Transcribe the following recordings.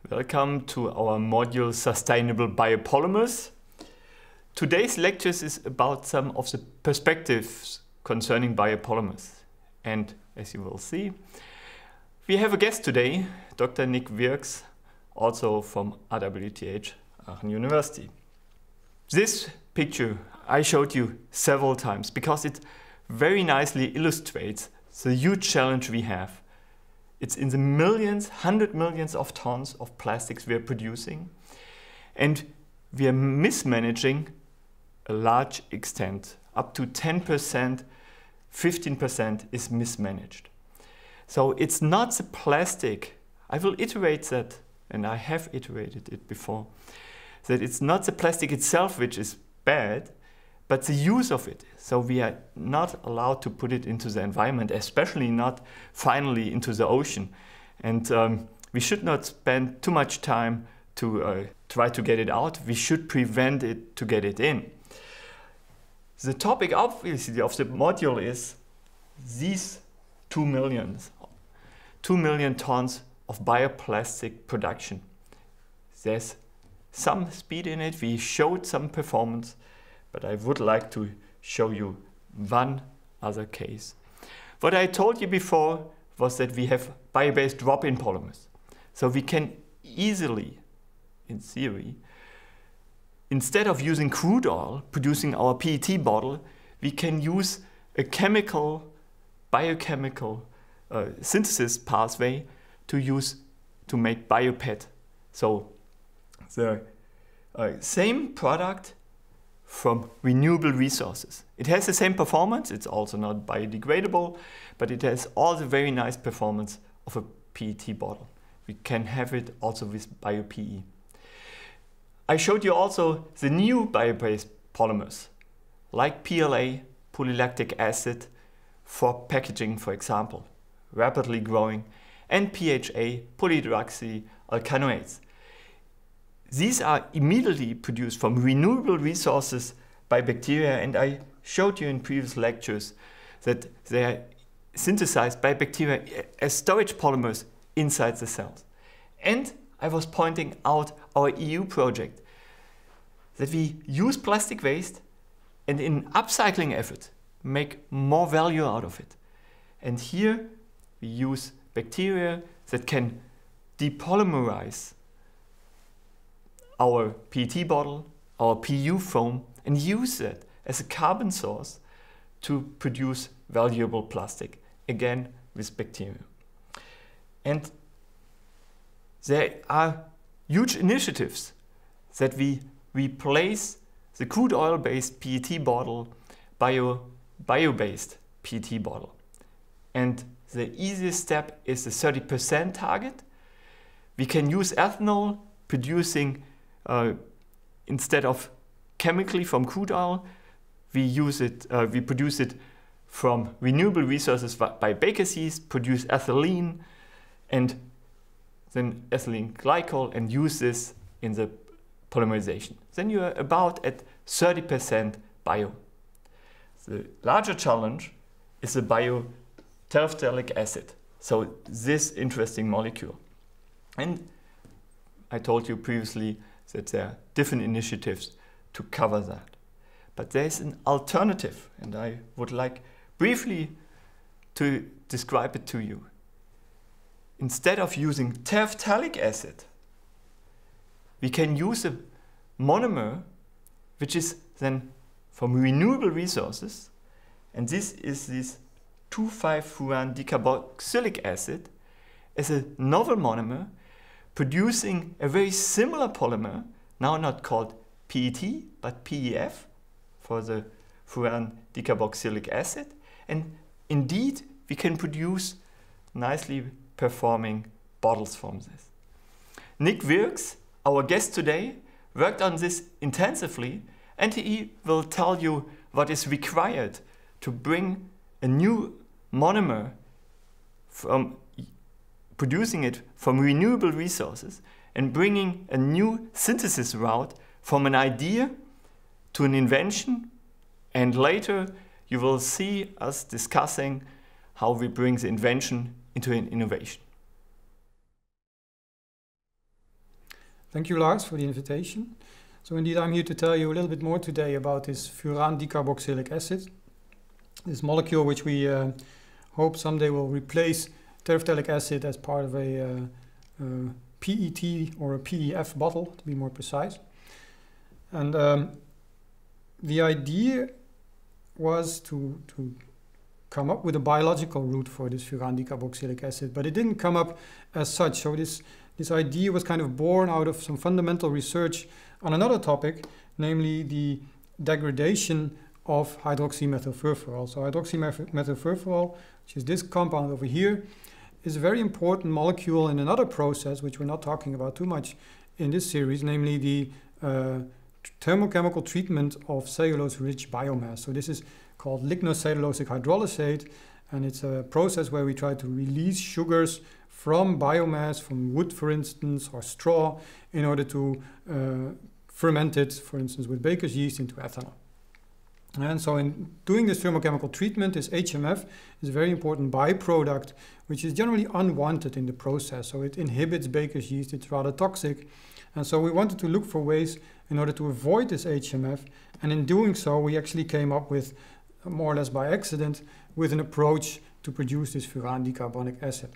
Welcome to our module Sustainable Biopolymers. Today's lecture is about some of the perspectives concerning biopolymers. And as you will see, we have a guest today, Dr. Nick Wirks, also from RWTH Aachen University. This picture I showed you several times because it very nicely illustrates the huge challenge we have. It's in the millions, 100 millions of tons of plastics we are producing, and we are mismanaging a large extent. Up to 10%, 15% is mismanaged. So it's not the plastic, I will iterate that, and I have iterated it before, that it's not the plastic itself which is bad, but the use of it. So we are not allowed to put it into the environment, especially not finally into the ocean. And we should not spend too much time to try to get it out. We should prevent it to get it in. The topic obviously of the module is these 2 million tons of bioplastic production. There's some speed in it. We showed some performance. But I would like to show you one other case. What I told you before was that we have bio-based drop-in polymers. So we can easily, in theory, instead of using crude oil producing our PET bottle, we can use a biochemical synthesis pathway to make bio-PET. So the same product from renewable resources. It has the same performance, it's also not biodegradable, but it has all the very nice performance of a PET bottle. We can have it also with BioPE. I showed you also the new bio-based polymers, like PLA, polylactic acid, for packaging, for example, rapidly growing, and PHA, polyhydroxyalkanoates. These are immediately produced from renewable resources by bacteria, and I showed you in previous lectures that they are synthesized by bacteria as storage polymers inside the cells. And I was pointing out our EU project, that we use plastic waste and in upcycling effort make more value out of it. And here we use bacteria that can depolymerize our PET bottle, our PU foam, and use it as a carbon source to produce valuable plastic, again with bacteria. And there are huge initiatives that we replace the crude oil-based PET bottle by a bio-based PET bottle. And the easiest step is the 30% target. We can use ethanol producing instead of chemically from crude oil, we produce it from renewable resources by baker's yeast, produce ethylene and then ethylene glycol and use this in the polymerization. Then you are about at 30% bio. The larger challenge is the bioterephthalic acid. So this interesting molecule. And I told you previously that there are different initiatives to cover that. But there's an alternative, and I would like briefly to describe it to you. Instead of using terephthalic acid, we can use a monomer which is then from renewable resources, and this is this 2,5-furan decarboxylic acid as a novel monomer producing a very similar polymer, now not called PET, but PEF, for the furan decarboxylic acid. And indeed, we can produce nicely performing bottles from this. Nick Wirks, our guest today, worked on this intensively, and he will tell you what is required to bring a new monomer from producing it from renewable resources and bringing a new synthesis route from an idea to an invention. And later you will see us discussing how we bring the invention into an innovation. Thank you, Lars, for the invitation. So indeed, I'm here to tell you a little bit more today about this furan dicarboxylic acid, this molecule which we hope someday will replace terephthalic acid as part of a PET or a PEF bottle, to be more precise. And the idea was to come up with a biological route for this furan dicarboxylic acid, but it didn't come up as such. So this idea was kind of born out of some fundamental research on another topic, namely the degradation of hydroxymethylfurfural. So hydroxymethylfurfural, which is this compound over here, is a very important molecule in another process, which we're not talking about too much in this series, namely the thermochemical treatment of cellulose-rich biomass. So this is called lignocellulosic hydrolysate, and it's a process where we try to release sugars from biomass, from wood, for instance, or straw, in order to ferment it, for instance, with baker's yeast into ethanol. And so in doing this thermochemical treatment, this HMF is a very important byproduct, which is generally unwanted in the process. So it inhibits baker's yeast, it's rather toxic. And so we wanted to look for ways in order to avoid this HMF. And in doing so, we actually came up with, more or less by accident, with an approach to produce this furan dicarbonic acid.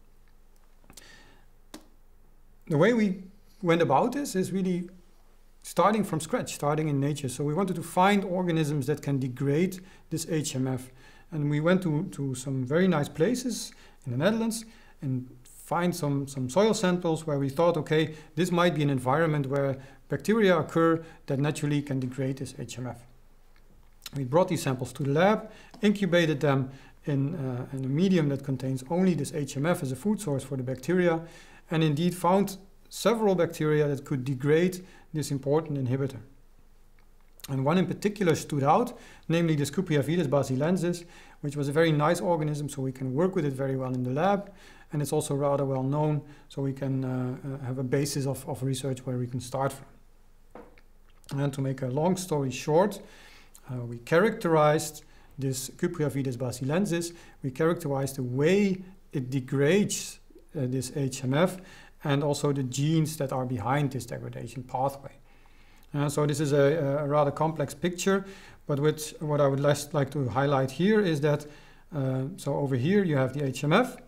The way we went about this is really starting from scratch, starting in nature. So we wanted to find organisms that can degrade this HMF. And we went to some very nice places in the Netherlands and find some soil samples where we thought, okay, this might be an environment where bacteria occur that naturally can degrade this HMF. We brought these samples to the lab, incubated them in a medium that contains only this HMF as a food source for the bacteria, and indeed found several bacteria that could degrade this important inhibitor. And one in particular stood out, namely the Scupriavides basilensis, which was a very nice organism, so we can work with it very well in the lab. And it's also rather well known, so we can have a basis of research where we can start from. And to make a long story short, we characterized this Cupriavides basilensis. We characterized the way it degrades this HMF and also the genes that are behind this degradation pathway. So this is a rather complex picture, but what I would like to highlight here is that, so over here you have the HMF,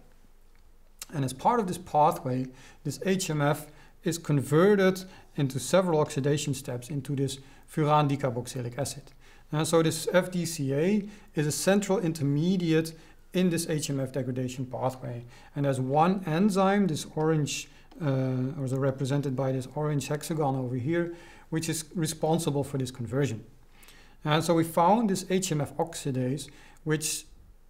and as part of this pathway, this HMF is converted into several oxidation steps into this furan dicarboxylic acid. So this FDCA is a central intermediate in this HMF degradation pathway. And there's one enzyme, this orange, also represented by this orange hexagon over here, which is responsible for this conversion. And so we found this HMF oxidase, which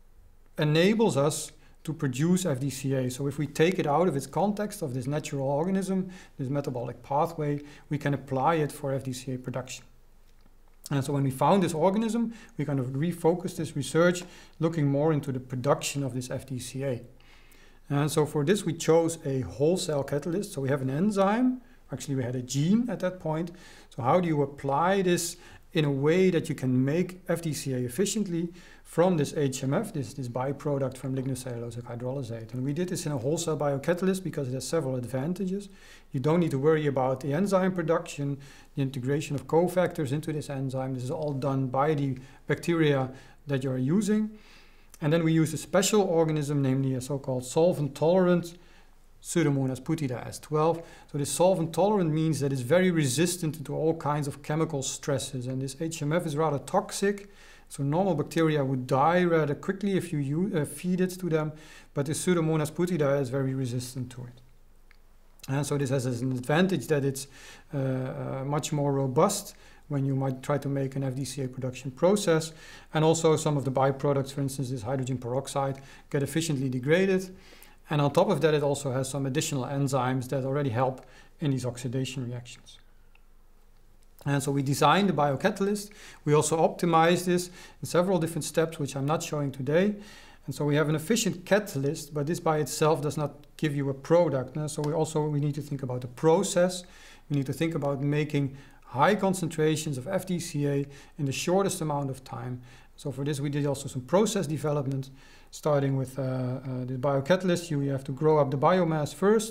enables us to produce FDCA. So if we take it out of its context of this natural organism, this metabolic pathway, we can apply it for FDCA production. And so when we found this organism, we kind of refocused this research, looking more into the production of this FDCA. And so for this, we chose a whole cell catalyst. So we have an enzyme. Actually, we had a gene at that point. So how do you apply this in a way that you can make FDCA efficiently from this HMF, this byproduct from lignocellulosic hydrolysate? And we did this in a whole cell biocatalyst because it has several advantages. You don't need to worry about the enzyme production, the integration of cofactors into this enzyme. This is all done by the bacteria that you're using. And then we use a special organism, namely a so-called solvent-tolerant Pseudomonas putida S12. So this solvent-tolerant means that it's very resistant to all kinds of chemical stresses. And this HMF is rather toxic. So normal bacteria would die rather quickly if you feed it to them. But this Pseudomonas putida is very resistant to it. And so this has an advantage that it's much more robust when you might try to make an FDCA production process. And also some of the byproducts, for instance, this hydrogen peroxide, get efficiently degraded. And on top of that, it also has some additional enzymes that already help in these oxidation reactions. And so we designed the biocatalyst. We also optimized this in several different steps, which I'm not showing today. And so we have an efficient catalyst, but this by itself does not give you a product. So we need to think about the process. We need to think about making high concentrations of FDCA in the shortest amount of time. So for this, we did also some process development, starting with the biocatalyst. You have to grow up the biomass first,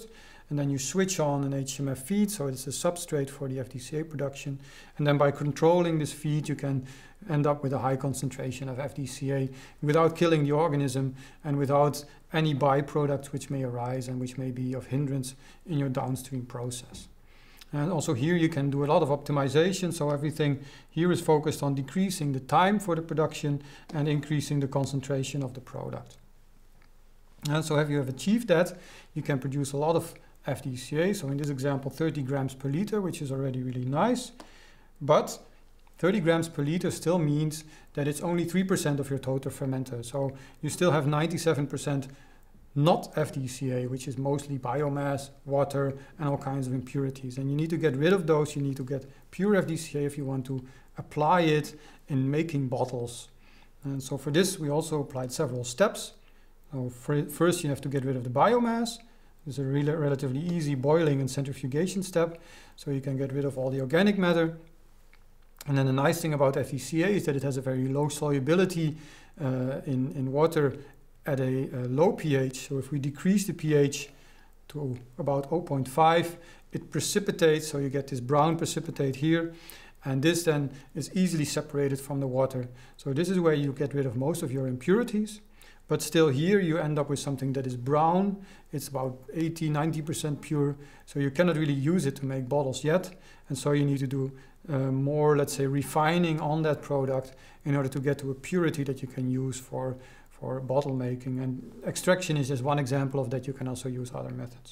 and then you switch on an HMF feed, so it's a substrate for the FDCA production. And then by controlling this feed, you can end up with a high concentration of FDCA without killing the organism and without any byproducts which may arise and which may be of hindrance in your downstream process. And also here you can do a lot of optimization, so everything here is focused on decreasing the time for the production and increasing the concentration of the product. And so if you have achieved that, you can produce a lot of FDCA, so in this example 30 grams per liter, which is already really nice, but 30 grams per liter still means that it's only 3% of your total fermenter, so you still have 97% not FDCA, which is mostly biomass, water, and all kinds of impurities. And you need to get rid of those. You need to get pure FDCA if you want to apply it in making bottles. And so for this, we also applied several steps. So first, you have to get rid of the biomass. It's a relatively easy boiling and centrifugation step, so you can get rid of all the organic matter. And then the nice thing about FDCA is that it has a very low solubility in water at a low pH. So if we decrease the pH to about 0.5, it precipitates, so you get this brown precipitate here, and this then is easily separated from the water. So this is where you get rid of most of your impurities, but still here you end up with something that is brown. It's about 80–90% pure, so you cannot really use it to make bottles yet, and so you need to do more, let's say, refining on that product in order to get to a purity that you can use for bottle making. And extraction is just one example of that. You can also use other methods.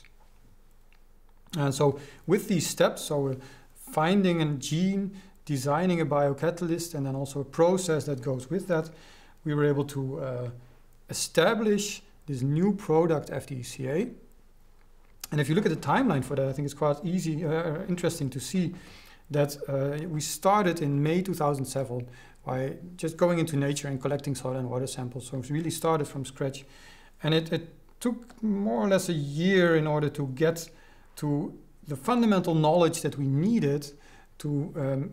And so with these steps, so finding a gene, designing a biocatalyst, and then also a process that goes with that, we were able to establish this new product FDCA. And if you look at the timeline for that, I think it's quite easy, interesting to see that we started in May 2007 by just going into nature and collecting soil and water samples. So it really started from scratch. And it took more or less a year in order to get to the fundamental knowledge that we needed to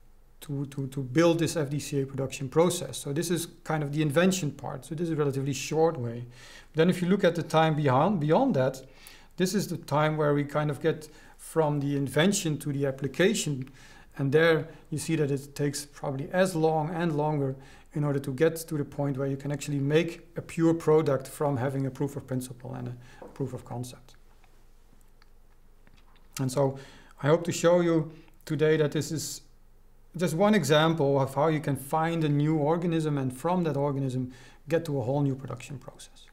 build this FDCA production process. So this is kind of the invention part. So this is a relatively short way. Then if you look at the time beyond that, this is the time where we kind of get from the invention to the application. And there you see that it takes probably as long and longer in order to get to the point where you can actually make a pure product from having a proof of principle and a proof of concept. And so I hope to show you today that this is just one example of how you can find a new organism and from that organism get to a whole new production process.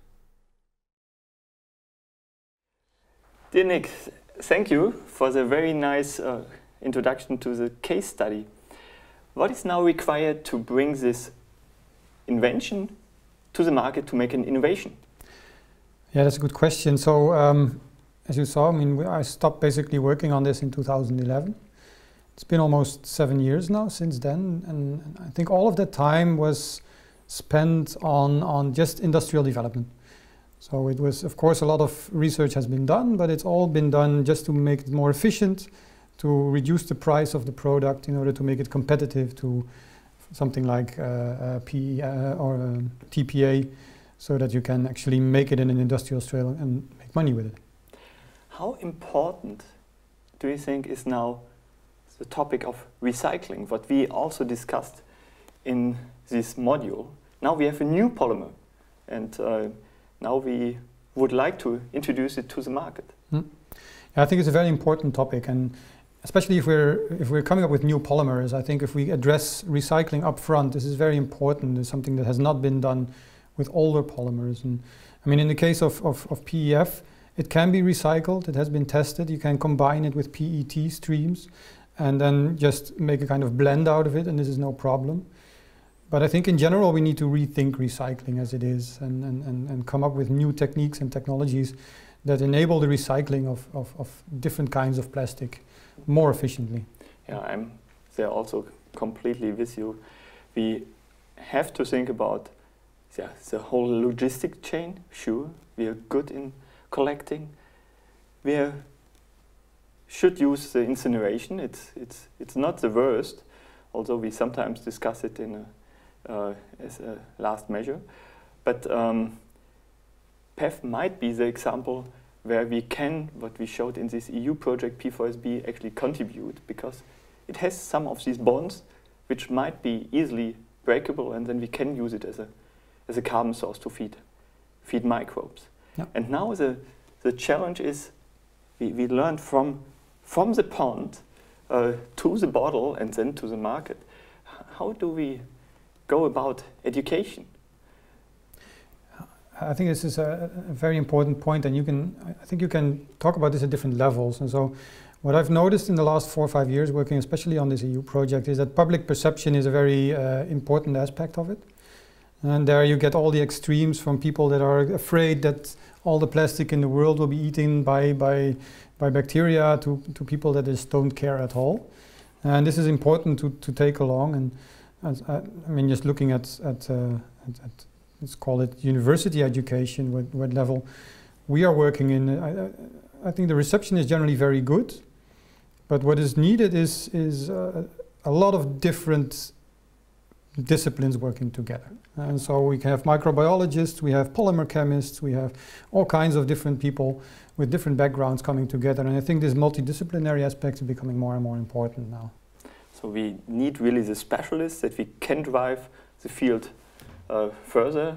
Dear Nick, thank you for the very nice introduction to the case study. What is now required to bring this invention to the market to make an innovation? Yeah, that's a good question. So as you saw, I stopped basically working on this in 2011. It's been almost 7 years now since then, and I think all of that time was spent on just industrial development. So it was, of course, a lot of research has been done, but it's all been done just to make it more efficient, to reduce the price of the product in order to make it competitive to something like PE or TPA, so that you can actually make it in an industrial scale and make money with it. How important do you think is now the topic of recycling, what we also discussed in this module? Now we have a new polymer, and now we would like to introduce it to the market. Yeah, I think it's a very important topic, and especially if we're coming up with new polymers, I think if we address recycling up front, this is very important. It's something that has not been done with older polymers. And I mean, in the case of PEF, it can be recycled. It has been tested. You can combine it with PET streams and then just make a kind of blend out of it, and this is no problem. But I think in general we need to rethink recycling as it is and come up with new techniques and technologies that enable the recycling of different kinds of plastic more efficiently. Yeah, I'm there also completely with you. We have to think about the whole logistic chain. Sure, we are good in collecting. We should use the incineration. It's not the worst, although we sometimes discuss it in as a last measure. But PEF might be the example where we can, what we showed in this EU project P4SB, actually contribute, because it has some of these bonds which might be easily breakable, and then we can use it as a carbon source to feed microbes. Yeah. And now the challenge is we learned from the pond to the bottle and then to the market. How do we go about education? I think this is a very important point, and I think you can talk about this at different levels. And so what I've noticed in the last 4 or 5 years working especially on this EU project is that public perception is a very important aspect of it. And there you get all the extremes from people that are afraid that all the plastic in the world will be eaten by bacteria to people that just don't care at all. And this is important to take along. And I mean, just looking at let's call it university education, what level we are working in, I think the reception is generally very good. But what is needed is a lot of different disciplines working together. And so we have microbiologists, we have polymer chemists, we have all kinds of different people with different backgrounds coming together. And I think this multidisciplinary aspect is becoming more and more important now. So we need really the specialists that we can drive the field further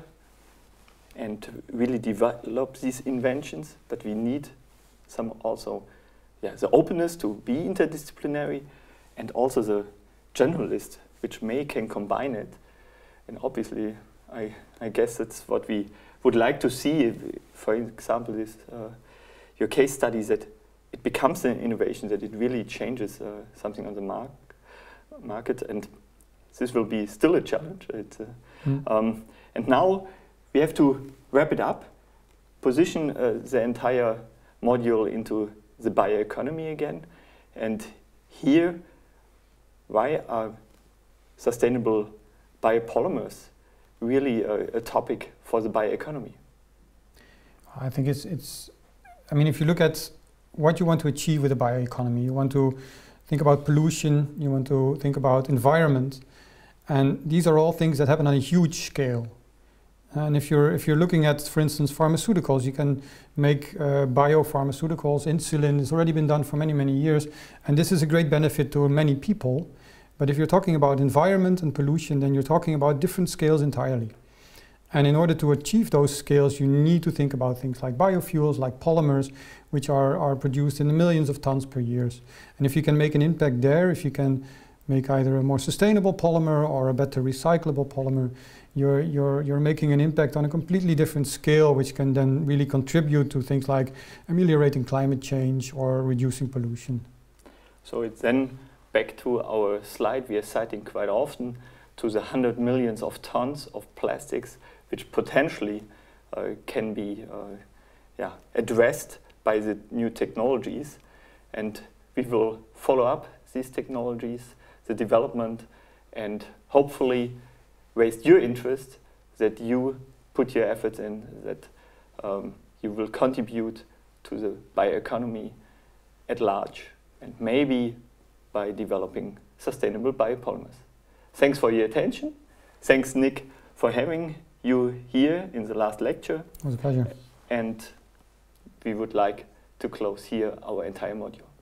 and really develop these inventions, but we need some also the openness to be interdisciplinary, and also the generalist which can combine it. And obviously I guess that's what we would like to see. For example, this your case studies, that it becomes an innovation, that it really changes something on the market, and this will be still a challenge. And now we have to wrap it up, position the entire module into the bioeconomy again, and here, why are sustainable biopolymers really a topic for the bioeconomy? I think I mean, if you look at what you want to achieve with the bioeconomy, you want to think about pollution, you want to think about environment, and these are all things that happen on a huge scale. And if you're looking at, for instance, pharmaceuticals, you can make biopharmaceuticals. Insulin has already been done for many, many years, and this is a great benefit to many people. But if you're talking about environment and pollution, then you're talking about different scales entirely. And in order to achieve those scales, you need to think about things like biofuels, like polymers, which are produced in the millions of tons per year. And if you can make an impact there, if you can make either a more sustainable polymer or a better recyclable polymer, you're making an impact on a completely different scale, which can then really contribute to things like ameliorating climate change or reducing pollution. So it's then back to our slide we are citing quite often, to the 100 millions of tons of plastics, which potentially can be addressed by the new technologies. And we will follow up these technologies, the development, and hopefully raise your interest, that you put your efforts in, that you will contribute to the bioeconomy at large, and maybe by developing sustainable biopolymers. Thanks for your attention. Thanks, Nick, for having you here in the last lecture. It was a pleasure. And we would like to close here our entire module.